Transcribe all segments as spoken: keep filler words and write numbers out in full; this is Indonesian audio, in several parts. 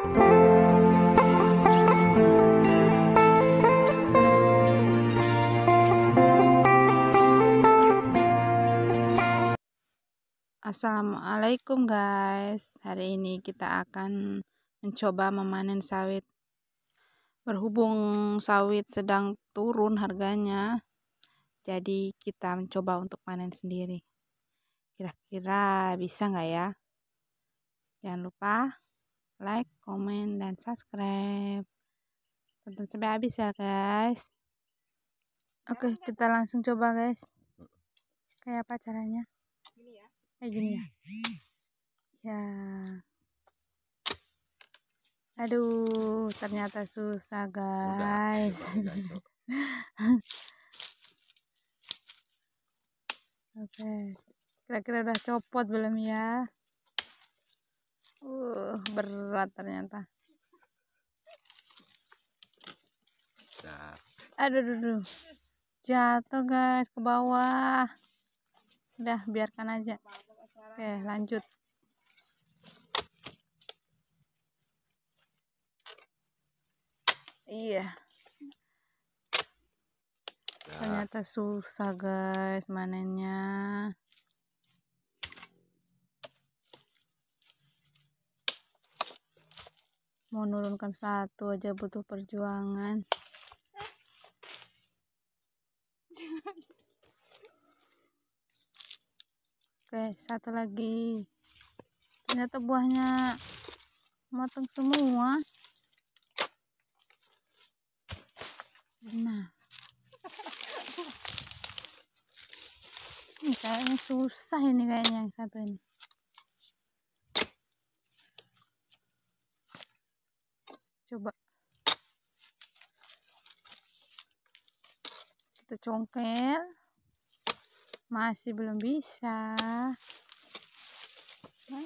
Assalamualaikum guys, hari ini kita akan mencoba memanen sawit. Berhubung sawit sedang turun harganya, jadi kita mencoba untuk panen sendiri. Kira-kira bisa nggak ya? Jangan lupa like, komen, dan subscribe. Tonton sampai habis ya guys. Oke, kita langsung coba guys. Kayak apa caranya? Kayak gini ya. Ya. Aduh, ternyata susah guys. Oke. Kira-kira udah copot belum ya? Uh, berat ternyata. Aduh, aduh, aduh. Jatuh guys ke bawah. Udah, biarkan aja. Oke, lanjut. Iya. Ternyata susah guys manennya. Mau nurunkan satu aja butuh perjuangan. Oke, satu lagi. Ternyata buahnya matang semua. Nah, ini kayaknya susah ini kayaknya yang satu ini. Coba kita congkel, masih belum bisa. Nah,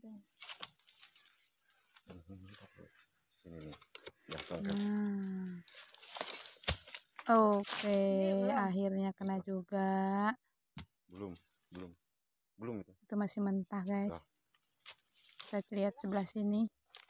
oke, akhirnya kena juga. Belum, belum, belum itu. Itu masih mentah guys. Kita lihat sebelah sini.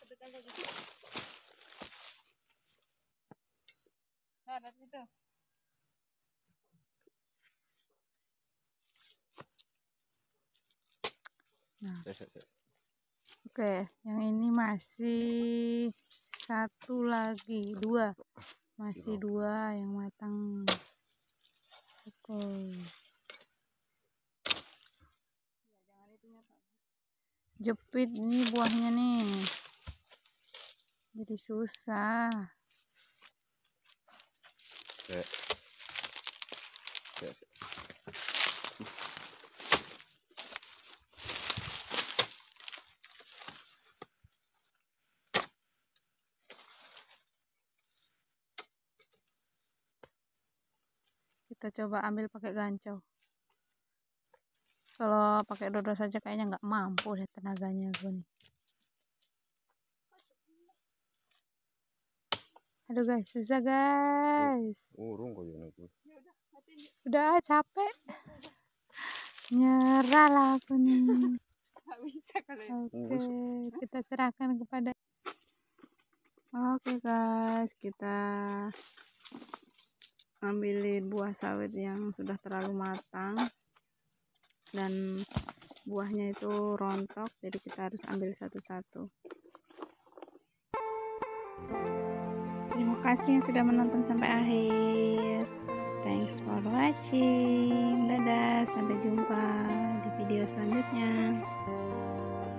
Nah, oke, yang ini masih satu lagi, dua, masih dua yang matang. Oke. Jepit nih buahnya nih, jadi susah. Oke. Oke. Kita coba ambil pakai gancau. Kalau pakai dodo saja kayaknya nggak mampu deh tenaganya aku nih. Aduh guys, susah guys. Urung kok itu. Udah capek. Nyerah lah aku nih. Oke, kita serahkan kepada. Oke guys, kita ambilin buah sawit yang sudah terlalu matang dan buahnya itu rontok, jadi kita harus ambil satu-satu. Terima kasih yang sudah menonton sampai akhir. Thanks for watching. Dadah, sampai jumpa di video selanjutnya.